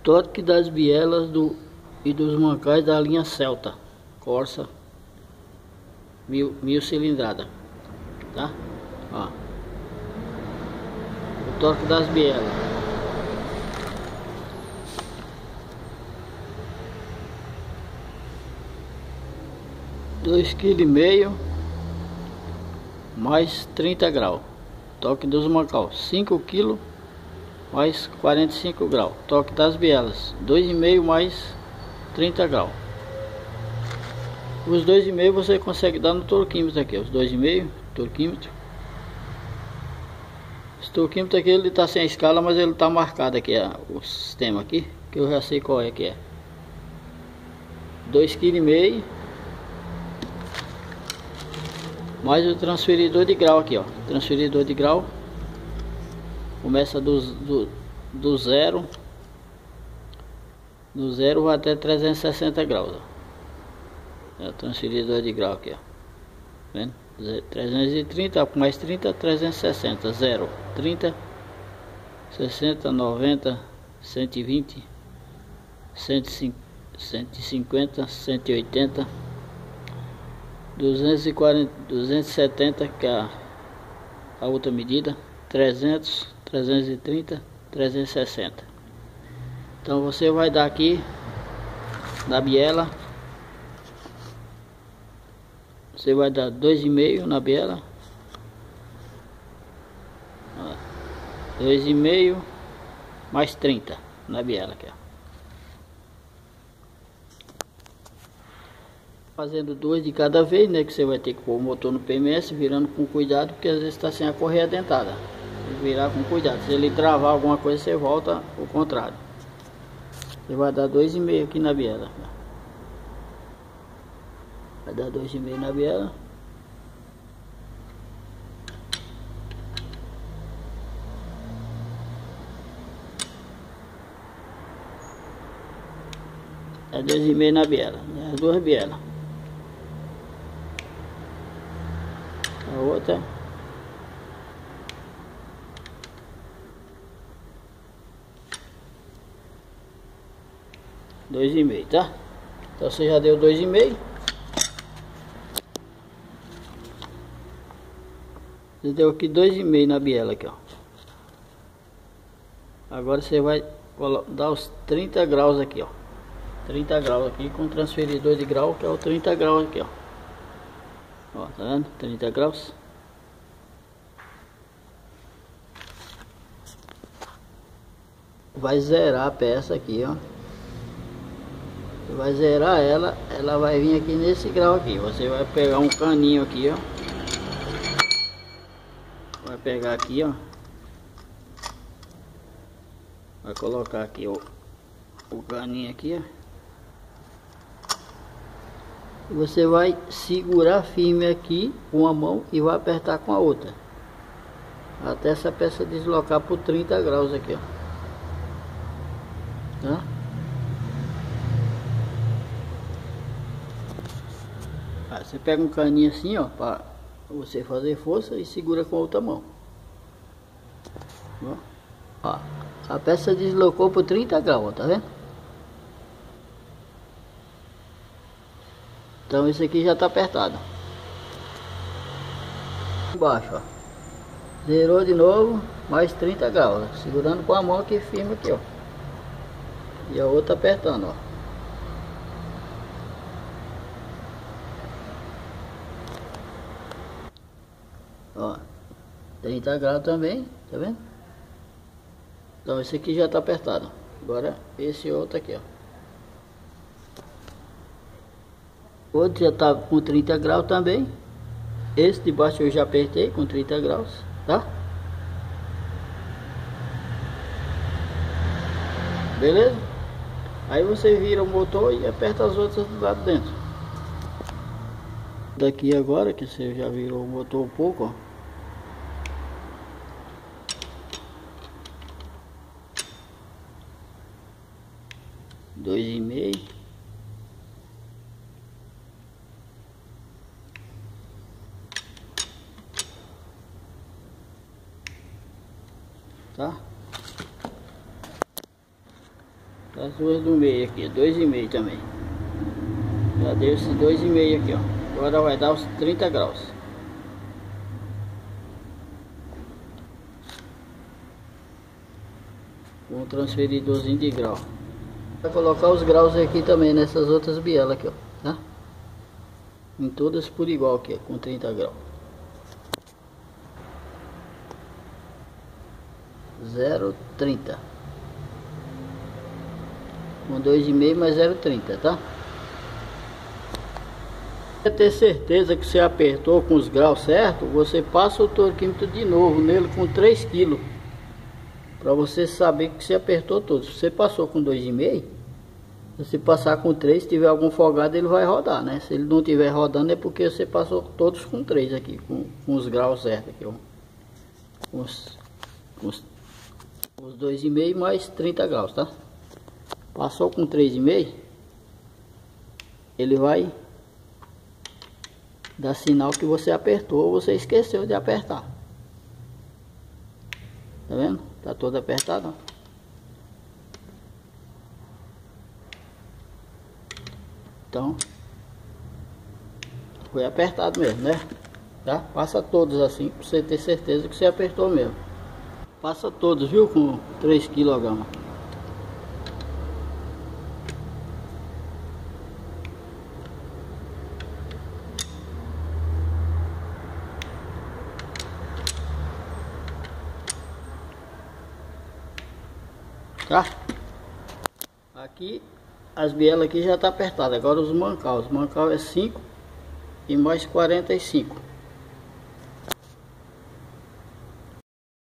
Torque das bielas e dos mancais da linha Celta Corsa 1000 cilindrada, tá? Ó, o torque das bielas. Dois kg e meio mais 30 graus. Torque dos mancais 5 kg mais 45 graus. Torque das bielas 2,5 mais 30 graus. Os 2,5 você consegue dar no torquímetro aqui, os 2,5 torquímetro. Esse torquímetro aqui ele tá sem a escala, mas ele tá marcado aqui, o sistema aqui, que eu já sei qual é que é. 2,5 kg mais o transferidor de grau aqui, ó. Transferidor de grau começa do zero até 360 graus, ó. É o transferidor de grau aqui, ó. Vendo? 330 mais 30, 360. 0, 30, 60, 90, 120, 150, 180, 240, 270, que é a outra medida, 300, 330, 360. Então você vai dar aqui na biela, você vai dar 2,5 na biela, 2,5 mais 30 na biela aqui, ó. Fazendo 2 de cada vez, né? Que você vai ter que pôr o motor no PMS, virando com cuidado, porque às vezes está sem a correia dentada. Virar com cuidado. Se ele travar alguma coisa, você volta o contrário. Você vai dar 2,5 aqui na biela. Vai dar 2,5 na biela. É 2,5 na biela, né? As duas bielas. A outra. Dois e meio, tá? Então você já deu 2,5. Você deu aqui 2,5 na biela aqui, ó. Agora você vai dar os 30 graus aqui, ó. 30 graus aqui com transferidor de grau, que é o 30 graus aqui, ó. Ó, tá vendo? 30 graus. Vai zerar a peça aqui, ó. Você vai zerar ela, ela vai vir aqui nesse grau aqui. Você vai pegar um caninho aqui, ó. Vai pegar aqui, ó. Vai colocar aqui o caninho aqui, ó. E você vai segurar firme aqui com a mão e vai apertar com a outra. Até essa peça deslocar por 30 graus aqui, ó. Tá? Aí você pega um caninho assim, ó, para você fazer força e segura com a outra mão. Ó, a peça deslocou por 30 graus, ó, tá vendo? Então isso aqui já tá apertado. Embaixo, ó. Zerou de novo, mais 30 graus, ó. Segurando com a mão aqui firme aqui, ó. E a outra apertando, ó. Ó, 30 graus também, tá vendo? Então esse aqui já tá apertado. Agora esse outro aqui, ó. O outro já tá com 30 graus também. Esse de baixo eu já apertei com 30 graus, tá? Beleza? Aí você vira o motor e aperta as outras do lado dentro. Daqui agora que você já virou o motor um pouco, ó. Dois e meio. Tá? As duas do meio aqui, 2,5 também. Já deu esse 2,5 aqui, ó. Agora vai dar os 30 graus. Um transferidorzinho de grau. Vai colocar os graus aqui também nessas outras bielas aqui, ó, tá? Em todas por igual aqui, com 30 graus. 0,30. Com 2,5 mais 0,30, tá? Para ter certeza que você apertou com os graus certos, você passa o torquímetro de novo nele com 3 kg. Para você saber que você apertou todos. Se você passou com 2,5, se você passar com 3, se tiver algum folgado, ele vai rodar, né? Se ele não estiver rodando é porque você passou todos com 3 aqui, com os graus certos aqui, ó. Os 2,5 mais 30 graus, tá? Passou com 3,5, ele vai dar sinal que você apertou ou você esqueceu de apertar. Tá vendo? Tá todo apertado, ó. Então, foi apertado mesmo, né? Tá? Passa todos assim, pra você ter certeza que você apertou mesmo. Passa todos, viu? Com 3 kg. Tá? Aqui as bielas aqui já tá apertada. Agora os mancal é 5 e mais 45.